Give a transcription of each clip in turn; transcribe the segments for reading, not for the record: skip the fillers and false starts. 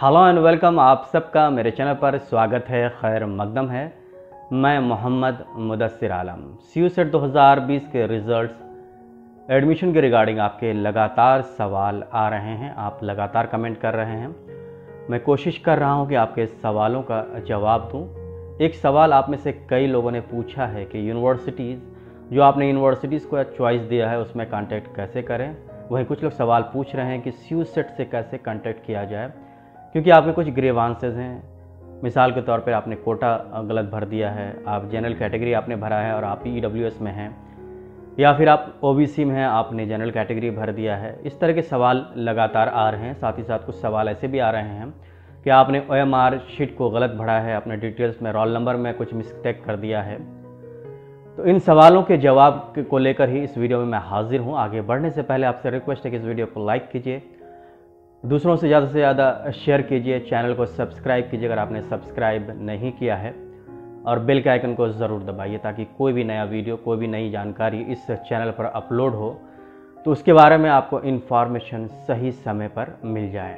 Hello and welcome, आप सबका मेरे चैनल पर स्वागत है, खैर मकदम है। मैं मोहम्मद मुदस्सिर आलम। CUSET 2020 के रिज़ल्ट्स एडमिशन के रिगार्डिंग आपके लगातार सवाल आ रहे हैं, आप लगातार कमेंट कर रहे हैं। मैं कोशिश कर रहा हूं कि आपके सवालों का जवाब दूं। एक सवाल आप में से कई लोगों ने पूछा है कि यूनिवर्सिटीज़, जो आपने यूनिवर्सिटीज़ को चॉइस दिया है उसमें कांटेक्ट कैसे करें। वहीं कुछ लोग सवाल पूछ रहे हैं कि CUSET से कैसे कांटेक्ट किया जाए, क्योंकि आप में कुछ ग्रीवांसेस हैं। मिसाल के तौर पर आपने कोटा गलत भर दिया है, आप जनरल कैटेगरी आपने भरा है और आप EWS में हैं, या फिर आप OBC में हैं, आपने जनरल कैटेगरी भर दिया है। इस तरह के सवाल लगातार आ रहे हैं। साथ ही साथ कुछ सवाल ऐसे भी आ रहे हैं कि आपने OMR शीट को गलत भरा है, अपने डिटेल्स में रोल नंबर में कुछ मिस्टेक कर दिया है। तो इन सवालों के जवाब को लेकर ही इस वीडियो में मैं हाजिर हूँ। आगे बढ़ने से पहले आपसे रिक्वेस्ट है कि इस वीडियो को लाइक कीजिए, दूसरों से ज़्यादा शेयर कीजिए, चैनल को सब्सक्राइब कीजिए अगर आपने सब्सक्राइब नहीं किया है, और बेल के आइकन को ज़रूर दबाइए ताकि कोई भी नया वीडियो, कोई भी नई जानकारी इस चैनल पर अपलोड हो तो उसके बारे में आपको इन्फॉर्मेशन सही समय पर मिल जाए।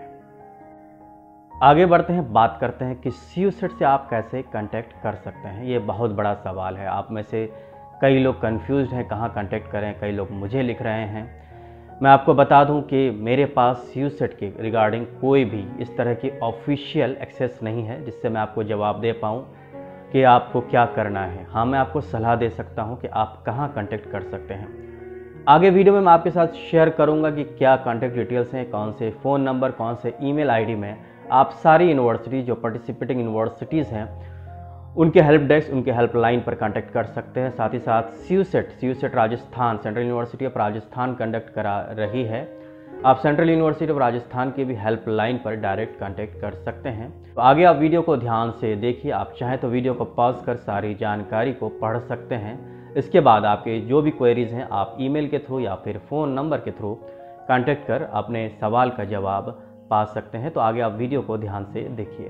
आगे बढ़ते हैं, बात करते हैं कि CUSET से आप कैसे कांटेक्ट कर सकते हैं। ये बहुत बड़ा सवाल है। आप में से कई लोग कंफ्यूज्ड हैं कहाँ कांटेक्ट करें, कई लोग मुझे लिख रहे हैं। मैं आपको बता दूं कि मेरे पास CUSET के रिगार्डिंग कोई भी इस तरह की ऑफिशियल एक्सेस नहीं है जिससे मैं आपको जवाब दे पाऊं कि आपको क्या करना है। हाँ, मैं आपको सलाह दे सकता हूं कि आप कहां कांटेक्ट कर सकते हैं। आगे वीडियो में मैं आपके साथ शेयर करूंगा कि क्या कांटेक्ट डिटेल्स हैं, कौन से फ़ोन नंबर, कौन से ईमेल आईडी में आप सारी यूनिवर्सिटीज़ जो पार्टिसिपेटिंग यूनिवर्सिटीज़ हैं उनके हेल्प डेस्क, उनके हेल्पलाइन पर कांटेक्ट कर सकते हैं। साथ ही साथ CUSET Rajasthan, central university of Rajasthan conduct करा रही है। आप सेंट्रल यूनिवर्सिटी ऑफ राजस्थान की भी हेल्पलाइन पर डायरेक्ट कांटेक्ट कर सकते हैं। तो आगे आप वीडियो को ध्यान से देखिए। आप चाहें तो वीडियो को पॉज कर सारी जानकारी को पढ़ सकते हैं। इसके बाद आपके जो भी क्वेरीज हैं आप ईमेल के थ्रू या फिर फ़ोन नंबर के थ्रू कांटेक्ट कर अपने सवाल का जवाब पा सकते हैं। तो आगे आप वीडियो को ध्यान से देखिए।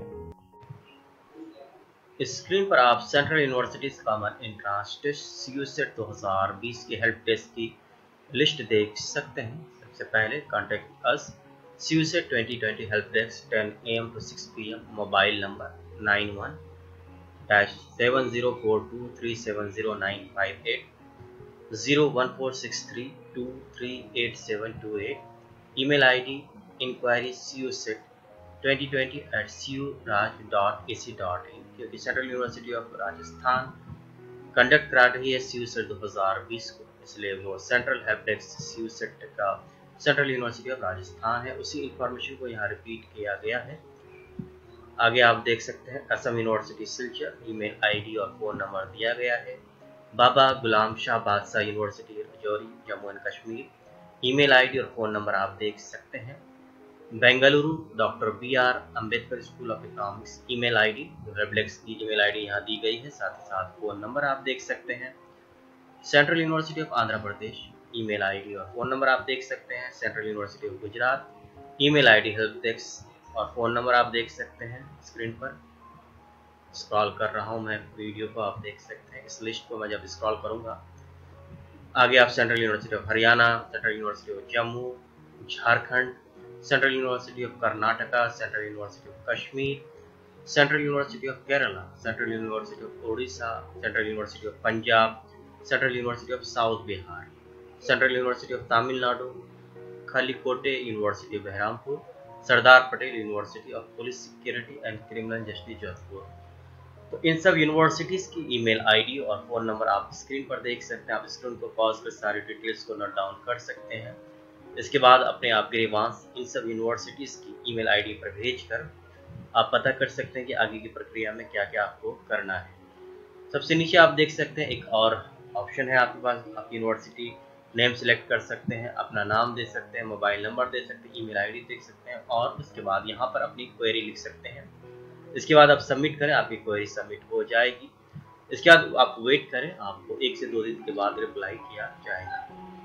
इस स्क्रीन पर आप central universities common entrance test CUSET 2020 की हेल्प डेस्क की लिस्ट देख सकते हैं। सबसे पहले contact us CUSET 2020 help desk 10 AM to 6 PM, mobile number 91-7042370958 01463238728, email ID inquiry CUSET2020@curaj.ac.in, क्योंकि central university of Rajasthan conduct करा रही है CUSET 2020 को, इसलिए वो सेंट्रल हेल्प डेस्क CUSET का सेंट्रल यूनिवर्सिटी ऑफ राजस्थान है। उसी इंफॉर्मेशन को यहाँ रिपीट किया गया है। आगे आप देख सकते हैं Assam university Silchar, email ID और फ़ोन नंबर दिया गया है। Baba Ghulam Shah Badshah university Rajouri, Jammu and Kashmir, email ID और फ़ोन नंबर आप देख सकते हैं। Bengaluru doctor BR Ambedkar school of economics, email ID, help desk की ईमेल ID यहाँ दी गई है, साथ ही साथ फ़ोन नंबर आप देख सकते हैं। Central university of Andhra Pradesh, email ID और फ़ोन नंबर आप देख सकते हैं। Central university of Gujarat, email ID, help desk और फ़ोन नंबर आप देख सकते हैं। स्क्रीन पर स्क्रॉल कर रहा हूँ मैं वीडियो को, आप देख सकते हैं। इस लिस्ट को मैं जब स्क्रॉल करूँगा आगे आप central university of Haryana, central university of Jammu, Jharkhand, central university of Karnataka, central university of Kashmir, central university of Kerala, central university of Odisha, central university of Punjab, central university of south Bihar, central university of Tamil Nadu, Khallikote university Berhampur, Sardar Patel university of police security and criminal justice Jodhpur. तो इन सब universities की email ID और phone number आप screen पर देख सकते हैं। आप स्क्रीन को पॉज कर सारी डिटेल्स को नोट डाउन कर सकते हैं। इसके बाद अपने आप ग्रीवांस इन सब यूनिवर्सिटीज़ की ईमेल ID पर भेजकर आप पता कर सकते हैं कि आगे की प्रक्रिया में क्या क्या आपको करना है। सबसे नीचे आप देख सकते हैं एक और ऑप्शन है आपके पास, आप यूनिवर्सिटी नेम सेलेक्ट कर सकते हैं, अपना नाम दे सकते हैं, मोबाइल नंबर दे सकते हैं, ईमेल ID देख सकते हैं और उसके बाद यहाँ पर अपनी क्वेरी लिख सकते हैं। इसके बाद आप सबमिट करें, आपकी क्वेरी सबमिट हो जाएगी। इसके बाद आप वेट करें, आपको 1 से 2 दिन के बाद रिप्लाई किया जाएगा।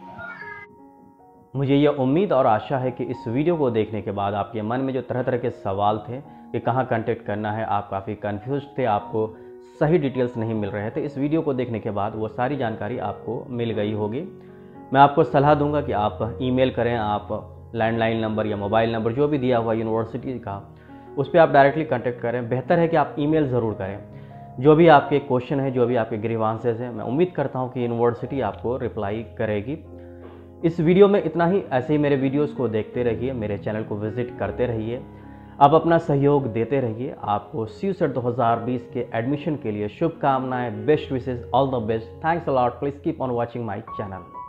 मुझे ये उम्मीद और आशा है कि इस वीडियो को देखने के बाद आपके मन में जो तरह तरह के सवाल थे कि कहाँ कांटेक्ट करना है, आप काफ़ी कंफ्यूज थे, आपको सही डिटेल्स नहीं मिल रहे थे। इस वीडियो को देखने के बाद वो सारी जानकारी आपको मिल गई होगी। मैं आपको सलाह दूंगा कि आप ईमेल करें, आप लैंडलाइन नंबर या मोबाइल नंबर जो भी दिया हुआ यूनिवर्सिटी का उस पर आप डायरेक्टली कांटेक्ट करें। बेहतर है कि आप ईमेल ज़रूर करें। जो भी आपके क्वेश्चन है, जो भी आपके ग्रीवांसेस हैं, मैं उम्मीद करता हूँ कि यूनिवर्सिटी आपको रिप्लाई करेगी। इस वीडियो में इतना ही। ऐसे ही मेरे वीडियोस को देखते रहिए, मेरे चैनल को विजिट करते रहिए, आप अपना सहयोग देते रहिए। आपको CUSET 2020 के एडमिशन के लिए शुभकामनाएं, best wishes, all the best. Thanks a lot. Please keep on watching my channel.